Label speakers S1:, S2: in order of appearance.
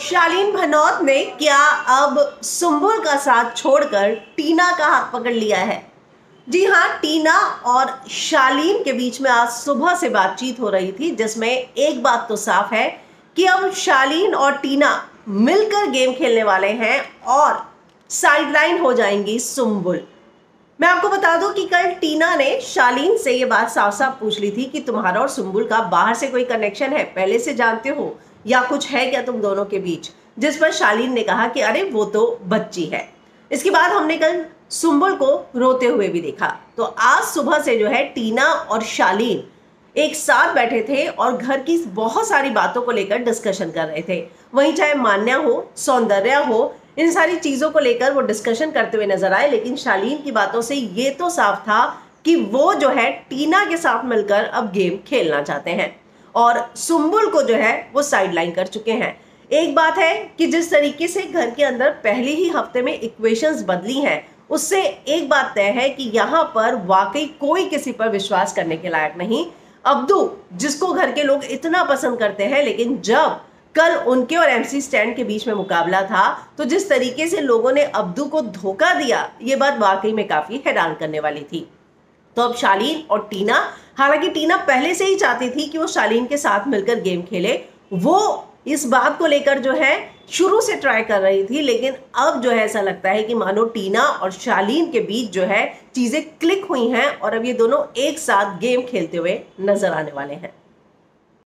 S1: शालीन भनोत ने क्या अब सुंबुल का साथ छोड़कर टीना का हाथ पकड़ लिया है? जी हाँ, टीना और शालीन के बीच में आज सुबह से बातचीत हो रही थी, जिसमें एक बात तो साफ है कि अब शालीन और टीना मिलकर गेम खेलने वाले हैं और साइडलाइन हो जाएंगी सुंबुल। मैं आपको बता दूं कि कल टीना ने शालीन से ये बात साफ साफ पूछ ली थी कि तुम्हारा और सुंबुल का बाहर से कोई कनेक्शन है, पहले से जानते हो या कुछ है क्या तुम दोनों के बीच? जिस पर शालीन ने कहा कि अरे वो तो बच्ची है। इसके बाद हमने कल सुंबुल को रोते हुए भी देखा। तो आज सुबह से जो है टीना और शालीन एक साथ बैठे थे और घर की बहुत सारी बातों को लेकर डिस्कशन कर रहे थे। वहीं चाहे मान्या हो, सौंदर्या हो, इन सारी चीजों को लेकर वो डिस्कशन करते हुए नजर आए। लेकिन शालीन की बातों से ये तो साफ था कि वो जो है टीना के साथ मिलकर अब गेम खेलना चाहते हैं और सुंबुल को जो है वो साइडलाइन कर चुके हैं। एक बात है कि जिस तरीके से घर के अंदर पहले ही हफ्ते में इक्वेशंस बदली हैं, उससे एक बात तय है कि यहाँ पर वाकई कोई किसी पर विश्वास करने के लायक नहीं। अब्दू, जिसको घर के लोग इतना पसंद करते हैं, लेकिन जब कल उनके और एमसी स्टैंड के बीच में मुकाबला था तो जिस तरीके से लोगों ने अब्दू को धोखा दिया, ये बात वाकई में काफी हैरान करने वाली थी। तो अब शालीन और टीना, हालांकि टीना पहले से ही चाहती थी कि वो शालीन के साथ मिलकर गेम खेले, वो इस बात को लेकर जो है शुरू से ट्राई कर रही थी, लेकिन अब जो है ऐसा लगता है कि मानो टीना और शालीन के बीच जो है चीजें क्लिक हुई हैं और अब ये दोनों एक साथ गेम खेलते हुए नजर आने वाले हैं।